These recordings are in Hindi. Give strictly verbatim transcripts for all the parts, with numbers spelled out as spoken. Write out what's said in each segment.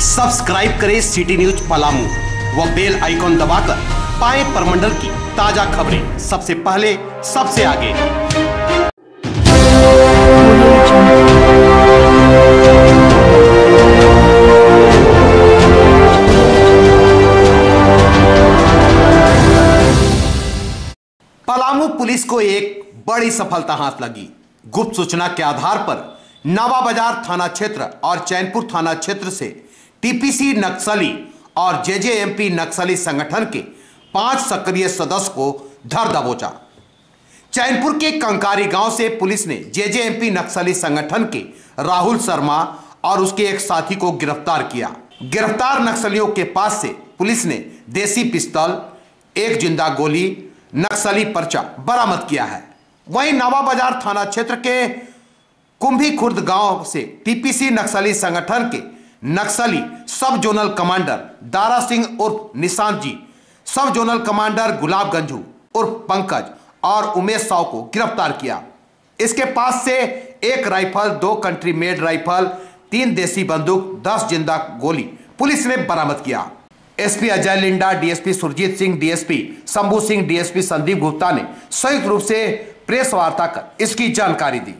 सब्सक्राइब करें सिटी न्यूज पलामू व बेल आइकॉन दबाकर पाएं परमंडल की ताजा खबरें सबसे पहले सबसे आगे। पलामू पुलिस को एक बड़ी सफलता हाथ लगी। गुप्त सूचना के आधार पर नावा बाजार थाना क्षेत्र और चैनपुर थाना क्षेत्र से टीपीसी नक्सली और जेजेएमपी नक्सली संगठन के पांच सक्रिय सदस्य को धर दबोचा। चैनपुर के कंकारी गांव से पुलिस ने जेजेएमपी नक्सली संगठन के राहुल शर्मा और उसके एक साथी को गिरफ्तार किया। गिरफ्तार नक्सलियों के पास से पुलिस ने देसी पिस्तौल, एक जिंदा गोली, नक्सली पर्चा बरामद किया है। वहीं नावा बाजार थाना क्षेत्र के कुंभी खुर्द गांव से टीपीसी नक्सली संगठन के नक्सली सब जोनल कमांडर दारा सिंह उर्फ निशांत जी, सब जोनल कमांडर गुलाब गंजू उर्फ पंकज और उमेश साव को गिरफ्तार किया। इसके पास से एक राइफल, दो कंट्री मेड राइफल, तीन देसी बंदूक, दस जिंदा गोली पुलिस ने बरामद किया। SP Ajay Linda, DSP Surjit Singh, DSP Shambhu Singh, DSP Sandeep Gupta ने संयुक्त रूप से प्रेस वार्ता कर इसकी जानकारी दी।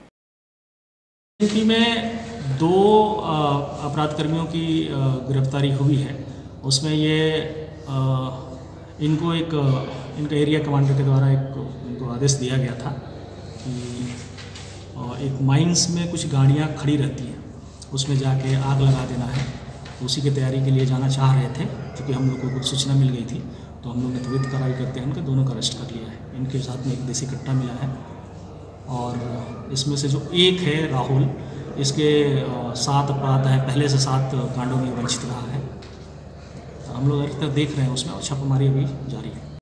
में दो अपराध कर्मियों की गिरफ्तारी हुई है। उसमें ये इनको एक इनका एरिया कमांडर के द्वारा एक इनको आदेश दिया गया था कि एक माइंस में कुछ गाड़ियां खड़ी रहती हैं, उसमें जाके आग लगा देना है। उसी की तैयारी के लिए जाना चाह रहे थे। क्योंकि हम लोग को कुछ सूचना मिल गई थी तो हम लोग ने त्वरित कार्रवाई करते हैं इनके दोनों का अरेस्ट कर लिया है। इनके साथ में एक देसी कट्टा मिला है और इसमें से जो एक है राहुल, इसके सात अपराध हैं, पहले से सात कांडों में वंचित रहा है। तो हम लोग अभी तक देख रहे हैं उसमें और छापेमारी अभी जारी है।